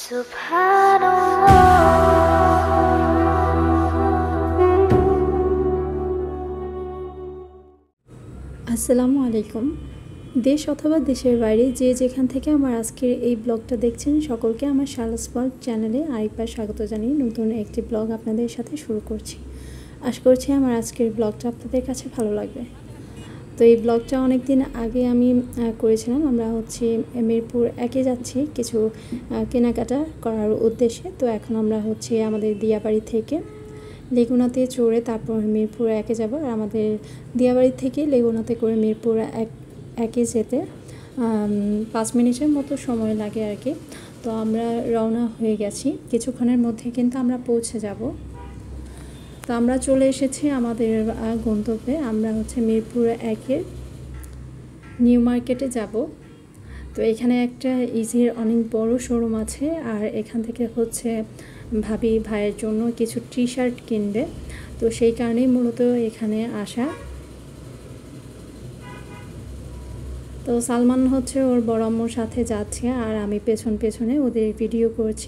আসসালামু আলাইকুম। দেশ অথবা দেশের বাইরে যে যেখান থেকে আমার আজকের এই ব্লগটা দেখছেন সকলকে আমার শার্লস ওয়ার্ল্ড চ্যানেলে আরেকবার স্বাগত জানিয়ে নতুন একটি ব্লগ আপনাদের সাথে শুরু করছি। আশা করছি আমার আজকের ব্লগটা আপনাদের কাছে ভালো লাগবে। তো এই ব্লগটা অনেক দিন আগে আমি করেছিলাম। আমরা মিরপুর একে যাচ্ছি কিছু কেনাকাটা করার উদ্দেশ্যে। তো এখন আমরা আমাদের দিয়াবাড়ি থেকে লেগুনাতে চড়ে তারপর মিরপুর একে যাব। আর আমাদের দিয়াবাড়ি থেকে লেগুনাতে করে মিরপুর একে যেতে 5 মিনিটের মতো সময় লাগে আর কি। তো আমরা রওনা হয়ে গেছি, কিছুক্ষণের মধ্যে কিন্তু আমরা পৌঁছে যাব। তো আমরা চলে এসেছি আমাদের গন্তব্যে। আমরা মিরপুর একের নিউ মার্কেটে যাব। তো এখানে একটা ইজির অনেক বড় শোরুম আছে, আর এখান থেকে ভাবি ভাইয়ের জন্য কিছু টি শার্ট কিনবে। তো সেই কারণেই মূলত এখানে আসা। তো সালমান ওর বড় আম্মুর সাথে যাচ্ছে, আর আমি পেছনে ওদের ভিডিও করছি।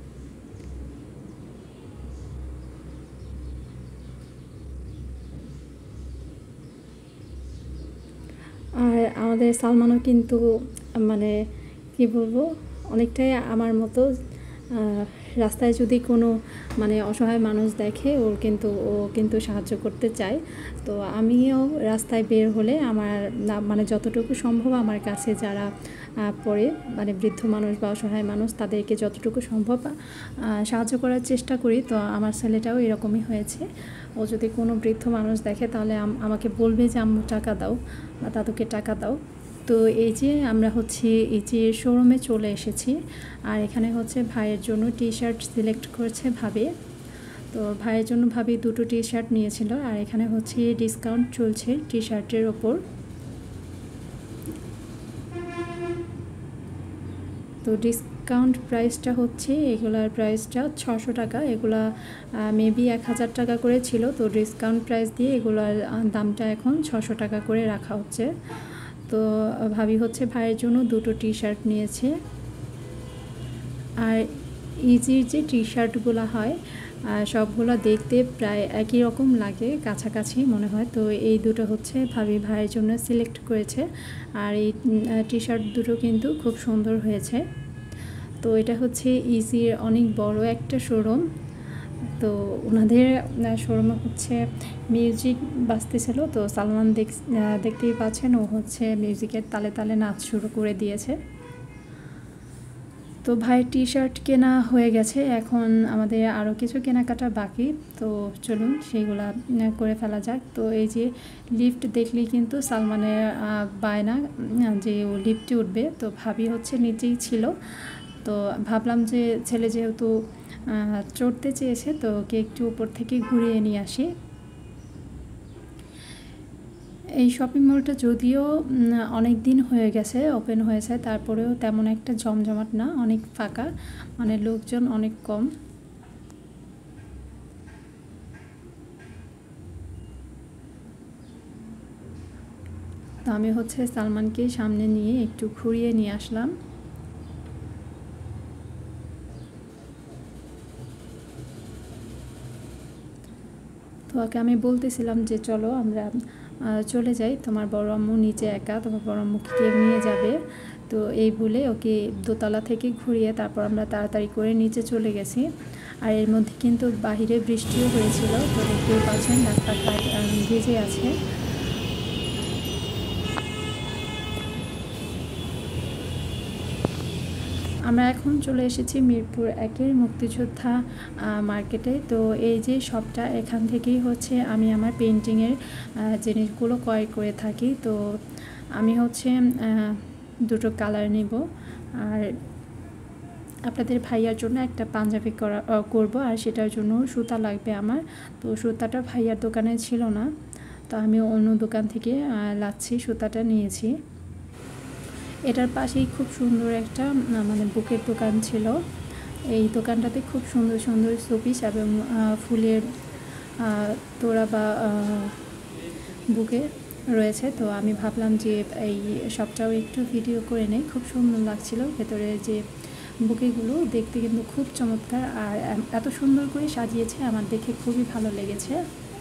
আর আমাদের সালমানও কিন্তু কি বলবো, অনেকটাই আমার মতো। রাস্তায় যদি কোনো অসহায় মানুষ দেখে ও কিন্তু সাহায্য করতে চায়। তো আমিও রাস্তায় বের হলে আমার যতটুকু সম্ভব আমার কাছে যারা পড়ে বৃদ্ধ মানুষ বা অসহায় মানুষ তাদেরকে যতটুকু সম্ভব সাহায্য করার চেষ্টা করি। তো আমার ছেলেটাও এরকমই হয়েছে। ও যদি কোনো বৃদ্ধ মানুষ দেখে তাহলে আমাকে বলবে যে আম্মু টাকা দাও বা দাদুকে টাকা দাও। তো এই যে আমরা এই যে শোরুমে চলে এসেছি, আর এখানে ভাইয়ের জন্য টি শার্ট সিলেক্ট করছে ভাবি। তো ভাইয়ের জন্য ভাবি দুটো টি শার্ট নিয়েছিল, আর এখানে ডিসকাউন্ট চলছে টি শার্টের ওপর। তো ডিসকাউন্ট প্রাইসটা এগুলার প্রাইসটা 600 টাকা। এগুলা মেবি 1000 টাকা করে ছিল। তো ডিসকাউন্ট প্রাইস দিয়ে এগুলার দামটা এখন 600 টাকা করে রাখা হচ্ছে। তো ভাবি ভাইয়ের জন্য দুটো টি শার্ট নিয়েছে। আর ইজির যে টি শার্টগুলো হয় সবগুলো দেখতে প্রায় একই রকম লাগে, কাছাকাছি মনে হয়। তো এই দুটো ভাবি ভাইয়ের জন্য সিলেক্ট করেছে। আর এই টি শার্ট দুটো কিন্তু খুব সুন্দর হয়েছে। তো এটা ইজির অনেক বড় একটা শোরুম। তো ওনাদের শোরুমে মিউজিক বাজতেছিল। তো সালমান দেখতেই পাচ্ছেন, ও মিউজিকের তালে তালে নাচ শুরু করে দিয়েছে। তো ভাইয়ের টি শার্ট কেনা হয়ে গেছে, এখন আমাদের আরও কিছু কেনাকাটা বাকি। তো চলুন সেইগুলা করে ফেলা যাক। তো এই যে লিফট দেখলেই কিন্তু সালমানের বায়না যে ও লিফটে উঠবে। তো ভাবি নিচেই ছিল। তো ভাবলাম যে ছেলে যেহেতু চড়তে চেয়েছে তো ওকে একটু উপর থেকে ঘুরিয়ে নিয়ে আসি। এই শপিং মলটা যদিও অনেক দিন হয়ে গেছে ওপেন হয়েছে, তারপরেও তেমন একটা জমজমাট না, অনেক ফাঁকা, লোকজন অনেক কম। তো আমি সালমানকে সামনে নিয়ে একটু ঘুরিয়ে নিয়ে আসলাম। তো ওকে আমি বলতেছিলাম যে চলো আমরা চলে যাই, তোমার বড় আম্মু নিচে একা, তোমার বড় আম্মুকে কে নিয়ে যাবে। তো এই বলে ওকে দোতলা থেকে ঘুরিয়ে তারপর আমরা তাড়াতাড়ি করে নিচে চলে গেছি। আর এর মধ্যে কিন্তু বাহিরে বৃষ্টিও হয়েছিল। তো দেখতেই পাচ্ছেন রাস্তাঘাট ভিজে আছে। আমরা এখন চলে এসেছি মিরপুর একের মুক্তিযোদ্ধা মার্কেটে। তো এই যে শপটা, এখান থেকেই আমি আমার পেন্টিংয়ের জিনিসগুলো ক্রয় করে থাকি। তো আমি দুটো কালার নেব, আর আপনাদের ভাইয়ার জন্য একটা পাঞ্জাবি করব, আর সেটার জন্য সুতা লাগবে আমার। তো সুতাটা ভাইয়ার দোকানে ছিল না, তো আমি অন্য দোকান থেকে লাচ্ছি সুতাটা নিয়েছি। এটার পাশেই খুব সুন্দর একটা বুকের দোকান ছিল। এই দোকানটাতে খুব সুন্দর সুন্দর শোপিস এবং ফুলের তোড়া বা বুকে রয়েছে। তো আমি ভাবলাম যে এই সবটাও একটু ভিডিও করে নেই, খুব সুন্দর লাগছিল। ভেতরে যে বুকেগুলো দেখতে কিন্তু খুব চমৎকার, আর এত সুন্দর করে সাজিয়েছে, আমার দেখে খুবই ভালো লেগেছে।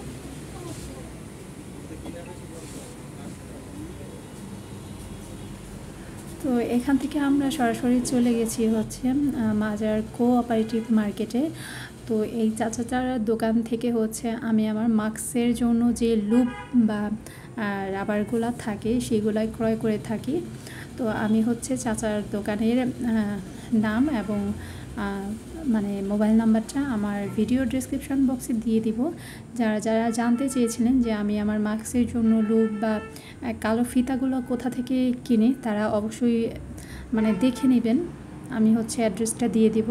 তো এখান থেকে আমরা সরাসরি চলে গেছি হচ্ছে মাজার কোঅপারেটিভ মার্কেটে। তো এই চাচার দোকান থেকে হচ্ছে আমি আমার মাস্কের জন্য যে লুপ বা রাবারগুলো থাকে সেগুলাই ক্রয় করে থাকি। তো আমি হচ্ছে চাচার দোকানের নাম এবং মানে মোবাইল নাম্বারটা আমার ভিডিও ডেসক্রিপশন বক্সে দিয়ে দিব। যারা যারা জানতে চেয়েছিলেন যে আমি আমার মাস্কের জন্য লুপ বা কালো ফিতাগুলো কোথা থেকে কিনি, তারা অবশ্যই মানে দেখে নেবেন, আমি হচ্ছে অ্যাড্রেসটা দিয়ে দিব।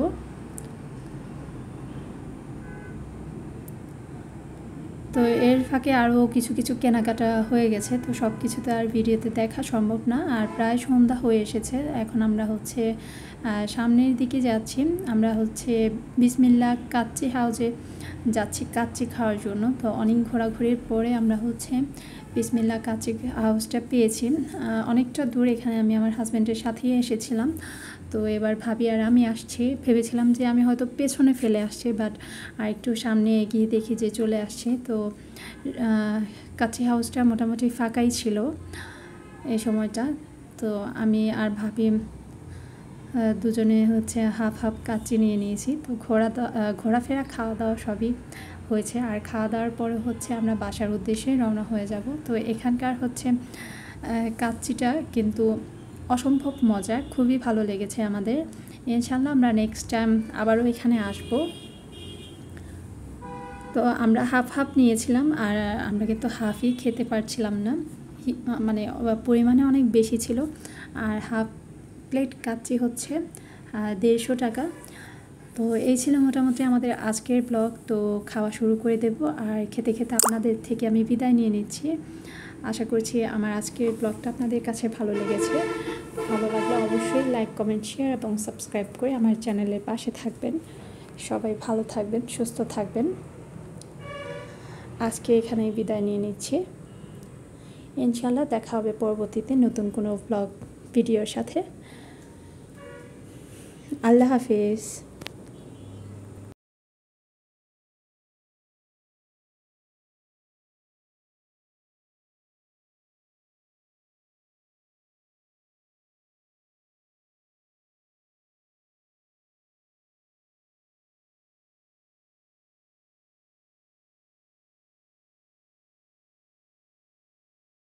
তো এর ফাঁকে আরও কিছু কিছু কেনাকাটা হয়ে গেছে, তো সব কিছু তো আর ভিডিওতে দেখা সম্ভব না। আর প্রায় সন্ধ্যা হয়ে এসেছে, এখন আমরা হচ্ছে সামনের দিকে যাচ্ছি। আমরা হচ্ছে বিসমিল্লাহ কাচ্চি হাউসে যাচ্ছি কাচ্চি খাওয়ার জন্য। তো অনেক ঘোরাঘুরির পরে আমরা হচ্ছে বিসমিল্লাহ কাচ্চি হাউসটা পেয়েছি। অনেকটা দূর, এখানে আমি আমার হাজব্যান্ডের সাথেই এসেছিলাম। তো এবার ভাবি আর আমি আসছি, ভেবেছিলাম যে আমি হয়তো পেছনে ফেলে আসছি, বাট আর একটু সামনে এগিয়ে দেখি যে চলে আসছে। তো কাচ্চি হাউসটা মোটামুটি ফাঁকাই ছিল এই সময়টা। তো আমি আর ভাবি দুজনে হচ্ছে হাফ হাফ কাচ্চি নিয়ে নিয়েছি। তো ঘোরাফেরা খাওয়া দাওয়া সবই হয়েছে, আর খাওয়া দাওয়ার পরে হচ্ছে আমরা বাসার উদ্দেশ্যে রওনা হয়ে যাব। তো এখানকার হচ্ছে কাচ্চিটা কিন্তু অসম্ভব মজা, খুবই ভালো লেগেছে আমাদের। ইনশাল্লাহ আমরা নেক্সট টাইম আবারও এখানে আসব। তো আমরা হাফ হাফ নিয়েছিলাম, আর আমরা কিন্তু হাফই খেতে পারছিলাম না, মানে পরিমাণে অনেক বেশি ছিল। আর হাফ প্লেট কাচ্চি হচ্ছে 150 টাকা। তো এই ছিল মোটামুটি আমাদের আজকের ব্লগ। তো খাওয়া শুরু করে দেব, আর খেতে খেতে আপনাদের থেকে আমি বিদায় নিয়ে নিচ্ছি। আশা করছি আমার আজকের ব্লগটা আপনাদের কাছে ভালো লেগেছে। ভালো লাগলে অবশ্যই লাইক, কমেন্ট, শেয়ার এবং সাবস্ক্রাইব করে আমার চ্যানেলের পাশে থাকবেন। সবাই ভালো থাকবেন, সুস্থ থাকবেন। আজকে এখানেই বিদায় নিয়ে নিচ্ছি। ইনশাল্লাহ দেখা হবে পরবর্তীতে নতুন কোনো ব্লগ ভিডিওর সাথে। আল্লাহ হাফেজ।